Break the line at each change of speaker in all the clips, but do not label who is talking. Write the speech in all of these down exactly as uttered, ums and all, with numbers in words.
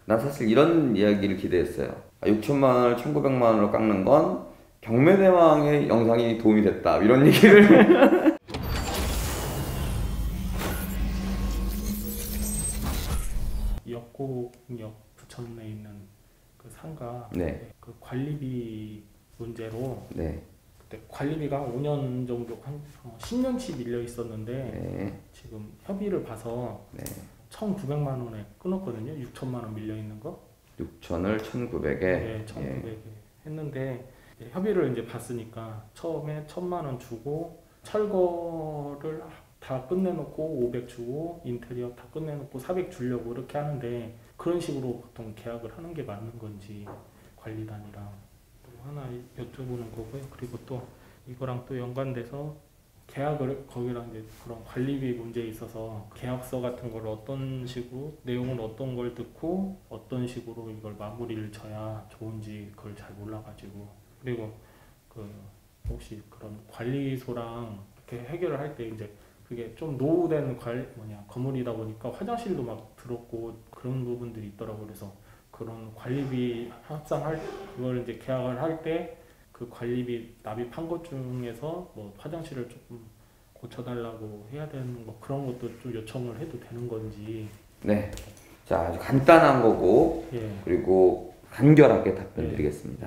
난 사실 이런 이야기를 기대했어요. 아, 육천만 원을 천구백만 원으로 깎는 건 경매대왕의 영상이 도움이 됐다, 이런 얘기를.
역곡역 부천에 있는 그 상가,
네.
그 관리비 문제로
네.
그때 관리비가 오 년 정도, 한 십 년치 밀려 있었는데
네.
지금 협의를 봐서
네.
천구백만 원에 끊었거든요. 육천만 원 밀려 있는 거.
육천을 천구백에.
네, 천구백에 했는데 이제 협의를 이제 봤으니까 처음에 천만 원 주고 철거를 다 끝내놓고 오백 주고 인테리어 다 끝내놓고 사백 주려고 이렇게 하는데, 그런 식으로 보통 계약을 하는 게 맞는 건지 관리단이랑 또 하나 여쭤보는 거고요. 그리고 또 이거랑 또 연관돼서 계약을 거기랑 이제 그런 관리비 문제에 있어서 계약서 같은 걸 어떤 식으로 내용은 어떤 걸 듣고 어떤 식으로 이걸 마무리를 져야 좋은지 그걸 잘 몰라가지고, 그리고 그 혹시 그런 관리소랑 이렇게 해결을 할 때 이제 그게 좀 노후된 관 뭐냐 건물이다 보니까 화장실도 막 들었고 그런 부분들이 있더라고. 그래서 그런 관리비 합산할 그걸 이제 계약을 할 때 그 관리비 납입한 것 중에서 뭐 화장실을 조금 고쳐달라고 해야 되는 뭐 그런 것도 좀 요청을 해도 되는 건지.
네. 자, 아주 간단한 거고,
예.
그리고 간결하게 답변
예.
드리겠습니다.
예.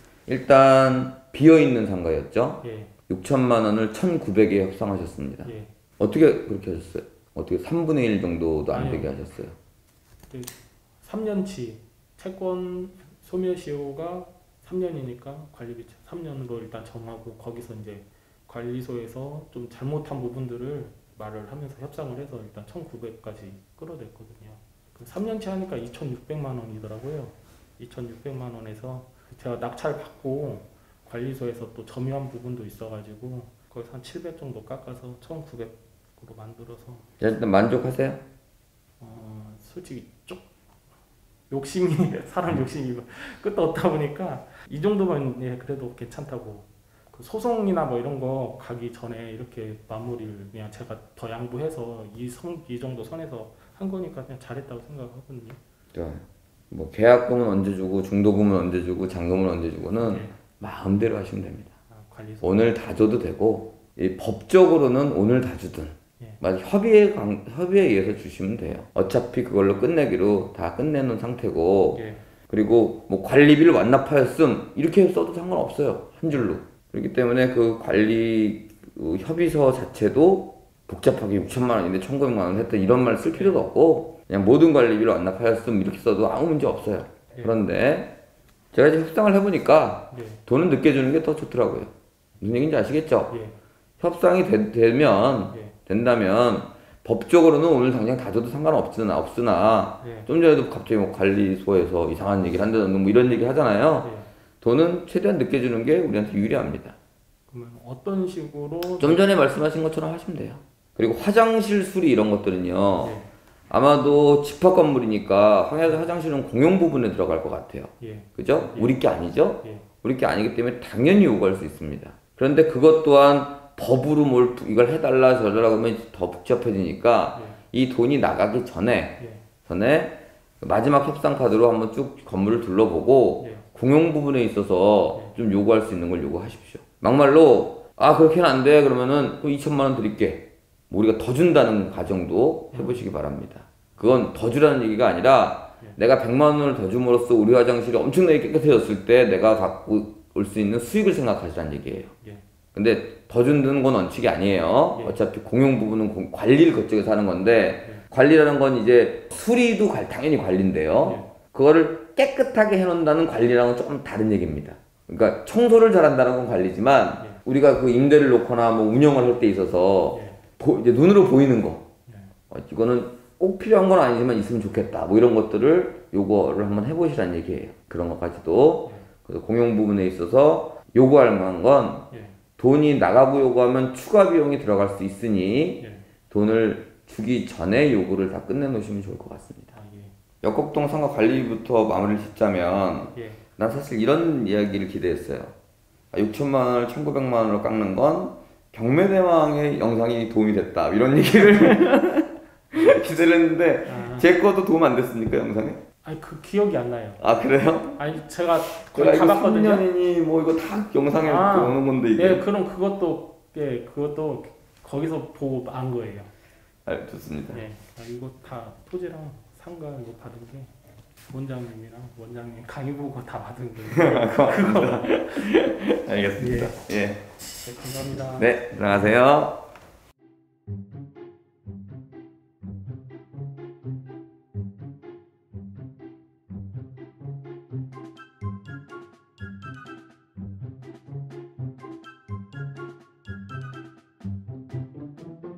일단 비어있는 상가였죠.
예.
육천만 원을 천구백에 협상하셨습니다.
예.
어떻게 그렇게 하셨어요? 어떻게 삼분의 일 정도도 안
아니요.
되게 하셨어요?
삼 년치 채권 소멸시효가 삼 년이니까 관리비 삼 년으로 일단 정하고, 거기서 이제 관리소에서 좀 잘못한 부분들을 말을 하면서 협상을 해서 일단 천구백까지 끌어냈거든요. 삼 년치 하니까 이천육백만 원이더라고요. 이천육백만 원에서 제가 낙찰 받고 관리소에서 또 점유한 부분도 있어가지고 거기서 한 칠백 정도 깎아서 천구백으로 만들어서.
일단 만족하세요?
어, 솔직히 쪽 욕심이 사람 욕심이 끝도 없다 보니까 이 정도면 예, 그래도 괜찮다고. 그 소송이나 뭐 이런 거 가기 전에 이렇게 마무리를 그냥 제가 더 양보해서 이, 선, 이 정도 선에서 한 거니까 그냥 잘했다고 생각하거든요.
네. 뭐 계약금은 언제 주고 중도금은 언제 주고 잔금은 언제 주고는
네.
마음대로 하시면 됩니다.
아, 관리소.
오늘 다 줘도 되고, 이 법적으로는 오늘 다 주든
예.
협의에, 강, 협의에 의해서 주시면 돼요. 어차피 그걸로 끝내기로 다 끝내놓은 상태고,
예.
그리고 뭐 관리비를 완납하였음 이렇게 써도 상관없어요. 한 줄로. 그렇기 때문에 그 관리 그 협의서 자체도 복잡하게 육천만 원인데 천구백만 원 했다 이런 말 쓸 필요도 없고, 그냥 모든 관리비를 완납하였음 이렇게 써도 아무 문제 없어요.
예.
그런데 제가 이제 협상을 해보니까
예.
돈은 늦게 주는 게 더 좋더라고요. 무슨 얘기인지 아시겠죠?
예.
협상이 되, 되면
예.
된다면 법적으로는 오늘 당장 다 줘도 상관없으나 없으나
예.
좀 전에도 갑자기 뭐 관리소에서 이상한 얘기를 한다든가 뭐 이런 얘기 하잖아요.
예.
돈은 최대한 늦게 주는 게 우리한테 유리합니다.
그러면 어떤 식으로?
좀 전에 말씀하신 것처럼 하시면 돼요. 그리고 화장실 수리 이런 것들은요.
예.
아마도 집합 건물이니까 화장실은 공용 부분에 들어갈 것 같아요.
예.
그죠?
예.
우리 게 아니죠?
예.
우리 게 아니기 때문에 당연히 요구할 수 있습니다. 그런데 그것 또한 법으로 뭘 이걸 해달라 저달라 그러면 더 복잡해지니까
예.
이 돈이 나가기 전에
예.
전에 마지막 협상 카드로 한번 쭉 건물을 둘러보고
예.
공용 부분에 있어서 좀 요구할 수 있는 걸 요구하십시오. 막말로 아 그렇게는 안 돼 그러면은 그럼 이천만 원 드릴게, 뭐 우리가 더 준다는 가정도 해보시기 바랍니다. 그건 더 주라는 얘기가 아니라
예.
내가 백만 원을 더 줌으로써 우리 화장실이 엄청나게 깨끗해졌을 때 내가 갖고 올 수 있는 수익을 생각하시라는 얘기예요.
예.
근데 더 준다는 건 원칙이 아니에요.
예.
어차피 공용 부분은 공, 관리를 그쪽에서 하는 건데
예.
관리라는 건 이제 수리도 관, 당연히 관리인데요.
예.
그거를 깨끗하게 해놓는다는 관리랑은 조금 다른 얘기입니다. 그러니까 청소를 잘한다는 건 관리지만
예.
우리가 그 임대를 놓거나 뭐 운영을 할 때 있어서
예.
보, 이제 눈으로 보이는 거,
예.
어, 이거는 꼭 필요한 건 아니지만 있으면 좋겠다, 뭐 이런 것들을 요구를 한번 해보시라는 얘기예요. 그런 것까지도.
예.
그래서 공용 부분에 있어서 요구할 만한 건
예.
돈이 나가고 요구하면 추가 비용이 들어갈 수 있으니
예.
돈을 주기 전에 요구를 다 끝내놓으시면 좋을 것 같습니다.
아, 예.
역곡동 상가 관리부터 마무리를 짓자면
예.
난 사실 이런 이야기를 기대했어요. 아, 육천만 원을 천구백만 원으로 깎는 건 경매대왕의 영상이 도움이 됐다, 이런 얘기를 기대를 했는데
아.
제 것도 도움 안 됐습니까, 영상에?
아니 그 기억이 안 나요.
아 그래요?
아니 제가
제가
거의
이거
가봤거든요.
삼 년이니 뭐 이거 다 영상에
아,
나오는 건데 이게.
예, 그럼 그것도 예, 그것도 거기서 보고 안 거예요.
아, 좋습니다.
예, 아, 이거 다 토지랑 상가 이거 받은 게 원장님이랑 원장님 강의 보고 다 받은 거예요.
고맙습니다. 알겠습니다. 예.
네, 감사합니다.
네, 들어가세요.